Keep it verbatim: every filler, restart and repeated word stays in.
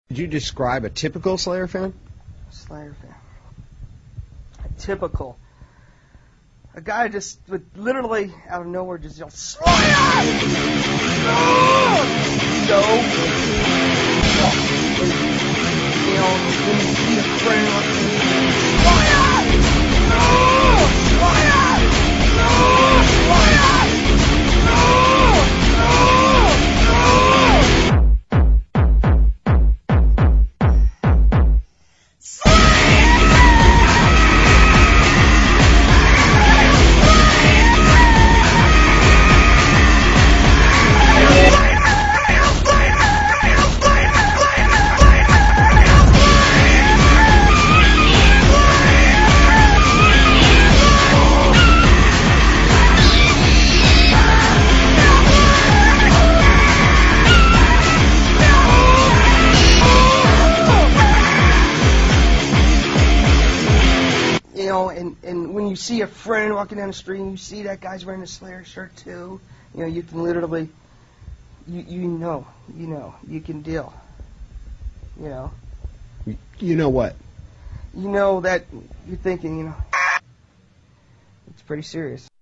Could you describe a typical Slayer fan? Slayer fan. A typical. A guy just would literally out of nowhere just yell, Slayer! So, you know, when you see a friend like Slayer! Slayer! Slayer! You know, and, and when you see a friend walking down the street and you see that guy's wearing a Slayer shirt too, you know, you can literally, you, you know, you know, you can deal, you know. You know what? You know that you're thinking, you know, it's pretty serious.